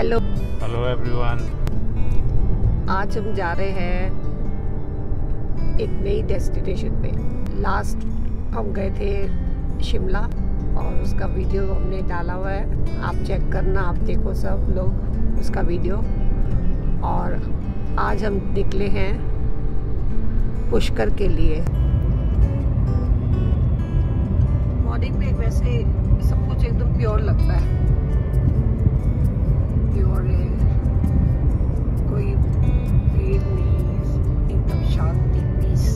Hello everyone. आज हम जा रहे हैं एक नई डेस्टिनेशन पे। लास्ट हम गए थे शिमला और उसका वीडियो हमने डाला हुआ है, आप चेक करना, आप देखो सब लोग उसका वीडियो। और आज हम निकले हैं पुष्कर के लिए। मॉर्निंग में वैसे सब कुछ एकदम प्योर लगता है, प्योर है, कोई भीड़ नहीं, एकदम शांति, पीस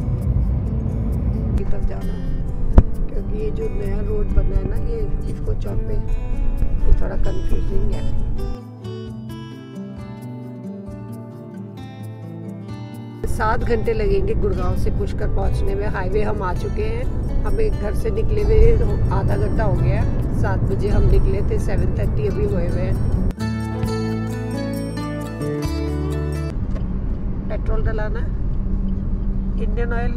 की तरफ जाना। क्योंकि ये जो नया रोड बना है ना, ये इफ्को चौक पे, ये थोड़ा कंफ्यूजिंग है। 7 घंटे लगेंगे गुड़गांव से पुष्कर पहुंचने में। हाईवे हम आ चुके हैं, हमें घर से निकले हुए आधा घंटा हो गया। 7 बजे हम निकले थे, 7:30 अभी हुए हुए हैं। पेट्रोल डलाना है, इंडियन ऑयल,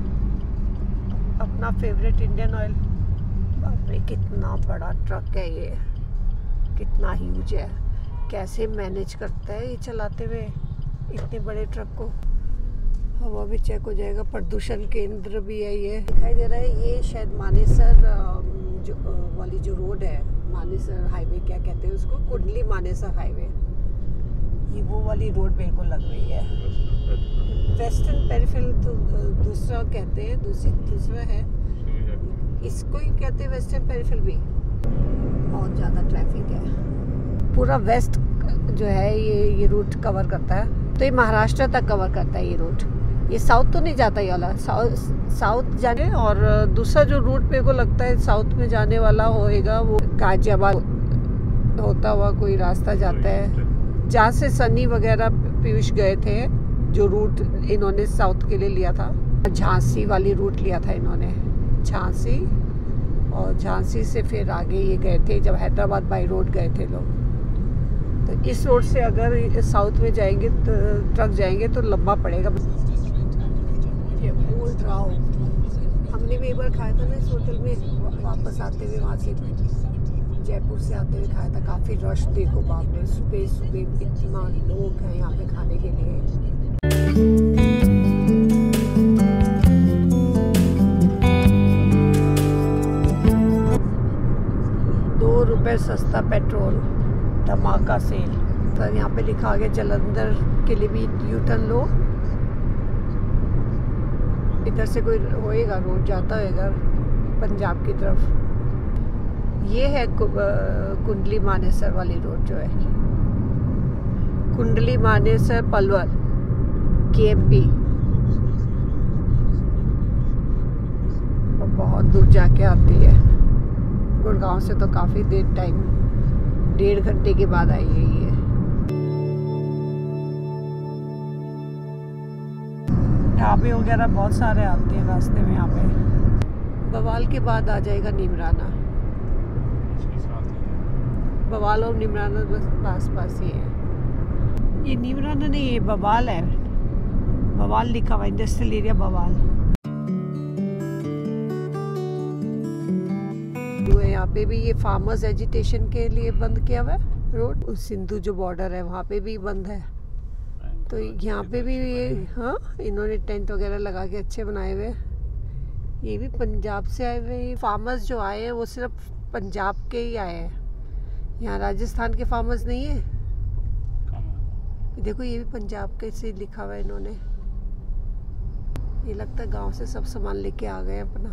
अपना फेवरेट इंडियन ऑयल। बाप रे कितना बड़ा ट्रक है ये, कितना ह्यूज है। कैसे मैनेज करता है ये चलाते हुए इतने बड़े ट्रक को। हवा भी चेक हो जाएगा। प्रदूषण केंद्र भी है ये, दिखाई दे रहा है। ये शायद मानेसर जो वाली जो रोड है, मानेसर हाईवे क्या कहते हैं उसको, कुंडली मानेसर हाईवे, ये वो वाली रोड मेरे को लग रही है। वेस्टर्न पेरिफेरल तो दूसरा कहते हैं, दूसरा है, इसको ही कहते हैं वेस्टर्न पेरिफेरल भी। बहुत ज़्यादा ट्रैफिक है। पूरा वेस्ट जो है ये रूट कवर करता है, तो ये महाराष्ट्र तक कवर करता है ये रूट। ये साउथ तो नहीं जाता ये वाला, साउथ जाने। और दूसरा जो रूट मेरे को लगता है साउथ में जाने वाला होएगा, वो गाजियाबाद होता हुआ कोई रास्ता जाता है, जहाँ से सनी वगैरह पीयूष गए थे। जो रूट इन्होंने साउथ के लिए लिया था, झांसी वाली रूट लिया था इन्होंने, झांसी, और झांसी से फिर आगे ये गए थे जब हैदराबाद बाई रोड गए थे लोग। तो इस रोड से अगर साउथ में जाएंगे तो ट्रक जाएंगे तो लंबा पड़ेगा। ये ओल्ड राव हमने भी एक बार खाया था ना इस होटल में, वापस आते हुए वहाँ से जयपुर से आते हुए खाया था। काफ़ी रश देखो, बाप रे, सुबह सुबह इतना लोग हैं यहाँ पे खाने के लिए। 2 रुपये सस्ता पेट्रोल, धमाका सेल। तो यहाँ पे लिखा गया जलंधर के लिए भी यू टर्न लो। इधर से कोई होएगा, रोड जाता होएगा पंजाब की तरफ। ये है कुंडली मानेसर वाली रोड जो है, कुंडली मानेसर पलवल KMP। और बहुत दूर जाके आती है, गुड़गांव से तो काफ़ी देर टाइम, 1.5 घंटे के बाद आई है ये। ढाबे वगैरह बहुत सारे आते हैं रास्ते में यहाँ पे। बवाल के बाद आ जाएगा निमराना। बवाल और निमराना बस पास ही है। ये निमराना नहीं, ये बवाल है। बवाल लिखा हुआ, इंडस्ट्रियल एरिया बवाल। यहाँ पे भी ये फार्मर्स एजिटेशन के लिए बंद किया हुआ है रोड। उस सिंधु जो बॉर्डर है वहाँ पे भी बंद है। तो यहाँ पे भी ये, हाँ, इन्होंने टेंट वगैरह लगा के अच्छे बनाए हुए। ये भी पंजाब से आए हुए फार्मर्स जो आए हैं, वो सिर्फ पंजाब के ही आए हैं, यहाँ राजस्थान के फार्मर्स नहीं है। देखो ये भी पंजाब के से लिखा हुआ है इन्होंने। ये लगता है गांव से सब सामान लेके आ गए अपना।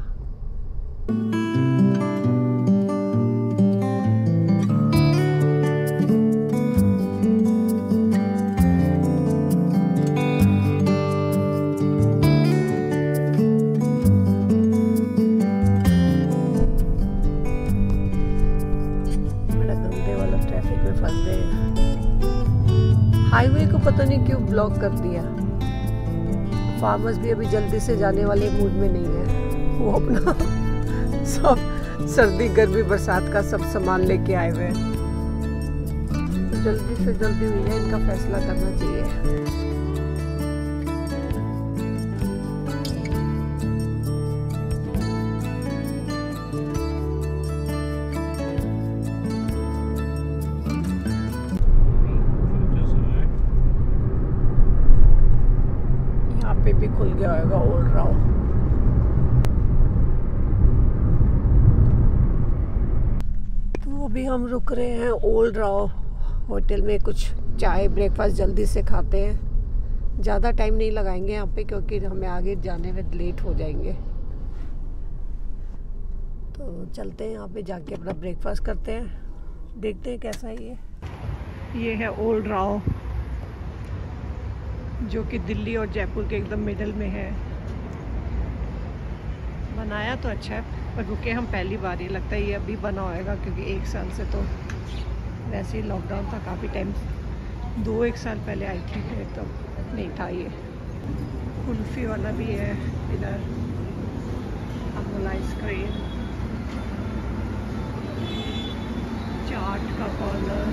हाईवे को पता नहीं क्यों ब्लॉक कर दिया। फार्मर्स भी अभी जल्दी से जाने वाले मूड में नहीं है, वो अपना सब सर्दी गर्मी बरसात का सब सामान लेके आए हुए हैं। जल्दी से जल्दी हुई है, इनका फैसला करना चाहिए। भी खुल गया होगा ओल्ड राव। तो अभी हम रुक रहे हैं ओल्ड राव होटल में, कुछ चाय ब्रेकफास्ट जल्दी से खाते हैं। ज़्यादा टाइम नहीं लगाएंगे यहाँ पे क्योंकि हमें आगे जाने में लेट हो जाएंगे। तो चलते हैं यहाँ पे जाके अपना ब्रेकफास्ट करते हैं, देखते हैं कैसा है ये है ओल्ड राव जो कि दिल्ली और जयपुर के एकदम मिडल में है। बनाया तो अच्छा है पर रुके हम पहली बार, ये लगता है ये अभी बना होएगा क्योंकि 1 साल से तो वैसे ही लॉकडाउन था, काफ़ी टाइम 2-1 साल पहले आई थी फिर तो नहीं था ये। कुल्फ़ी वाला भी है इधर, अमूल आइसक्रीम, चाट का कॉर्नर,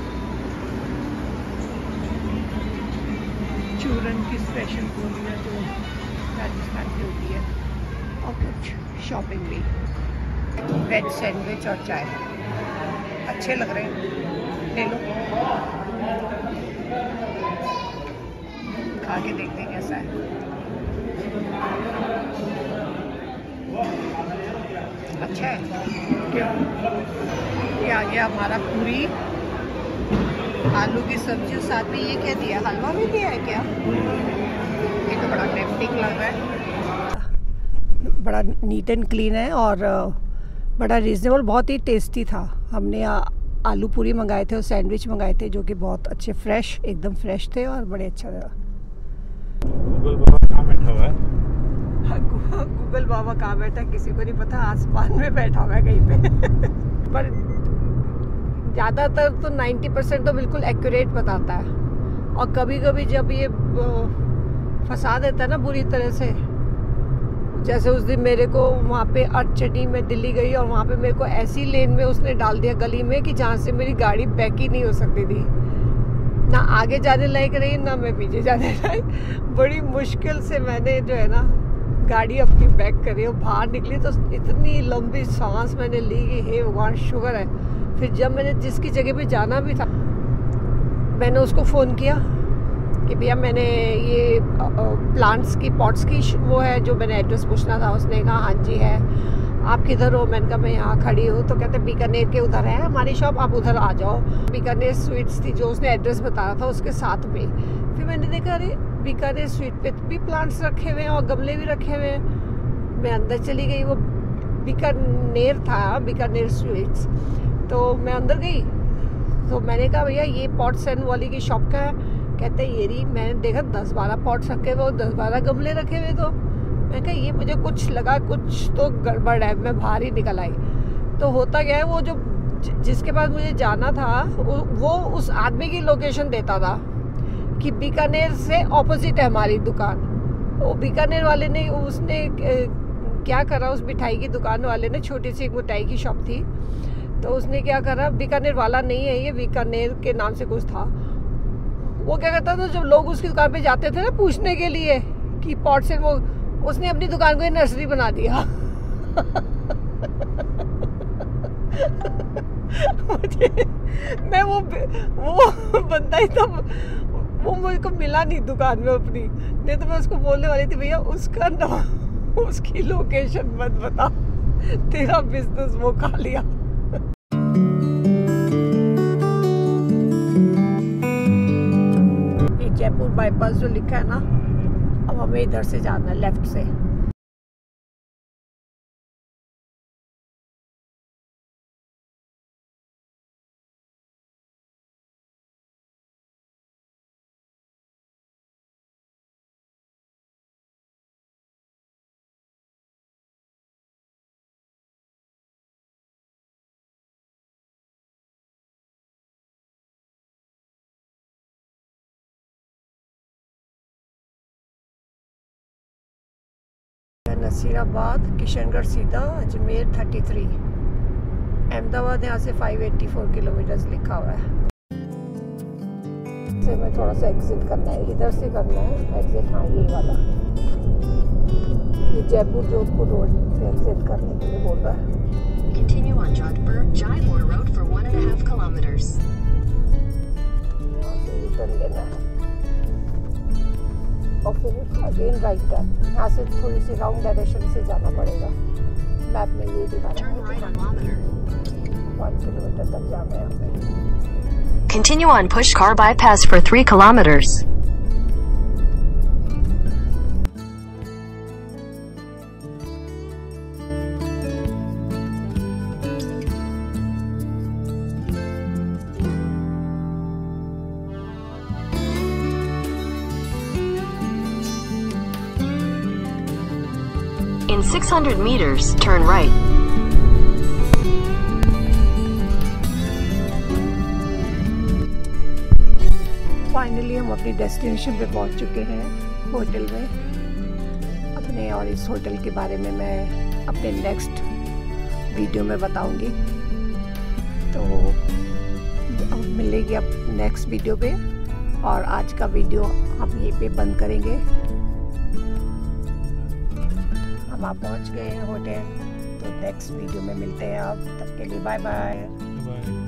चूरन की स्पेशल गोलियाँ जो राजस्थान की होती है, और कुछ शॉपिंग भी, वेज सैंडविच और चाय अच्छे लग रहे हैं, ले लो खा के देखते हैं कैसा है। अच्छा है क्यों? ये आ गया हमारा पूरी, आलू की सब्जी, साथ में ये क्या दिया, हलवा भी दिया है क्या? ये तो बड़ा टेम्पटिंग लग रहा है। बड़ा नीट एंड क्लीन है और बड़ा रीजनेबल, बहुत ही टेस्टी था। हमने आलू पूरी मंगाए थे और सैंडविच मंगाए थे जो कि बहुत अच्छे, फ्रेश, एकदम फ्रेश थे और बड़े अच्छा था। गूगल बाबा कहाँ बैठा हुआ है? गूगल बाबा कहाँ बैठा है किसी को नहीं पता, आसमान में बैठा हुआ है कहीं पे पर ज़्यादातर तो 90% तो बिल्कुल एक्यूरेट बताता है, और कभी कभी जब ये फंसा देता है ना बुरी तरह से, जैसे उस दिन मेरे को वहाँ पे अर्चटी में दिल्ली गई और वहाँ पे मेरे को ऐसी लेन में उसने डाल दिया गली में कि जहाँ से मेरी गाड़ी बैक ही नहीं हो सकती थी, ना आगे जाने लायक रही ना मैं पीछे जाने लायक। बड़ी मुश्किल से मैंने जो है ना गाड़ी अपनी बैक करी और बाहर निकली, तो इतनी लंबी सांस मैंने ली कि हे भगवान शुक्र है। फिर जब मैंने जिसकी जगह पे जाना भी था, मैंने उसको फ़ोन किया कि भैया मैंने ये प्लांट्स की पॉट्स की वो है जो मैंने एड्रेस पूछना था। उसने कहा हाँ जी है, आप किधर हो? मैंने कहा मैं यहाँ खड़ी हूँ। तो कहते बीकानेर के उधर है हमारी शॉप, आप उधर आ जाओ। बीकानेर स्वीट्स थी जो उसने एड्रेस बताया था उसके साथ में। फिर मैंने देखा अरे बीकानेर स्वीट पे भी प्लांट्स रखे हुए हैं और गमले भी रखे हुए हैं। मैं अंदर चली गई, वो बीकानेर था, बीकानेर स्वीट्स। तो मैं अंदर गई तो मैंने कहा भैया ये पॉट्स एंड वाली की शॉप का है? कहते ये रही। मैंने देखा 10-12 पॉट्स रखे हुए और 10-12 गमले रखे हुए। तो मैं कहा ये मुझे कुछ लगा कुछ तो गड़बड़ है, मैं बाहर ही निकल आई। तो होता क्या है, वो जो जिसके पास मुझे जाना था वो उस आदमी की लोकेशन देता था कि बीकानेर से ऑपोजिट है हमारी दुकान। वो बीकानेर वाले ने, उसने क्या करा, उस मिठाई की दुकान वाले ने, छोटी सी एक मिठाई की शॉप थी, तो उसने क्या करा, बीकानेर वाला नहीं है ये, बीकानेर के नाम से कुछ था। वो क्या करता था, जब लोग उसकी दुकान पे जाते थे ना पूछने के लिए कि पॉट से, वो उसने अपनी दुकान को नर्सरी बना दिया। मुझे मैं वो बंदा ही तो वो मुझको मिला नहीं दुकान में अपनी, नहीं तो मैं उसको बोलने वाली थी भैया उसका नाम, उसकी लोकेशन मत बता, तेरा बिजनेस वो खा लिया। ये जयपुर बाईपास जो लिखा है ना, अब हमें इधर से जाना है लेफ्ट से। नसीराबाद, किशनगढ़ सीधा, अजमेर 33, अहमदाबाद यहाँ से 584 किलोमीटर लिखा हुआ है। से मैं थोड़ा सा एग्जिट करना है, इधर से करना है एग्जिट, हाँ यही वाला, ये जयपुर जोधपुर रोड से एग्जिट करने के लिए बोल रहा है। Continue on Jodhpur-Jaipur road for 1.5 kilometers. यहाँ से रिटर्न लेना है। और फिर अगेन राइट टर्न। यहाँ से थोड़ी सी राउंड डायरेक्शन से जाना पड़ेगा। मैप में ये दिखा रहा Turn right है a kilometer. 1 किलोमीटर तक जाना है हमें। Continue on push car bypass for 3 kilometers. In 600 meters, turn right. Finally हम अपनी डेस्टिनेशन पे पहुंच चुके हैं, होटल में अपने। और इस होटल के बारे में मैं अपने नेक्स्ट वीडियो में बताऊंगी। तो अब मिलेगी अब नेक्स्ट वीडियो पे। और आज का वीडियो हम यहीं पे बंद करेंगे। हम आप पहुंच गए हैं होटल। तो नेक्स्ट वीडियो में मिलते हैं। आप तब के लिए बाय बाय। बाय।